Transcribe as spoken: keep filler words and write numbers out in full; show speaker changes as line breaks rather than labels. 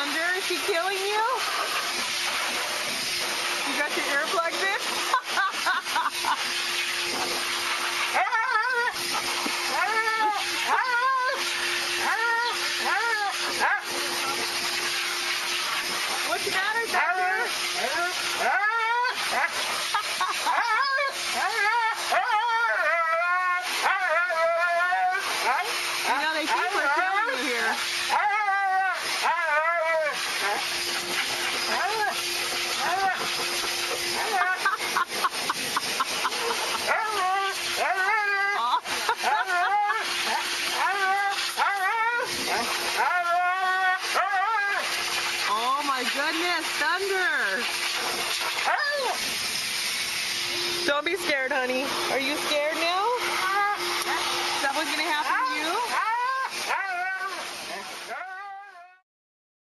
Thunder, is she killing you? You got your earplugs in? What's the matter, Thunder? You know, they think we're killing you here. Oh my goodness, Thunder! Don't be scared, honey. Are you scared now? Is that what's gonna happen to you?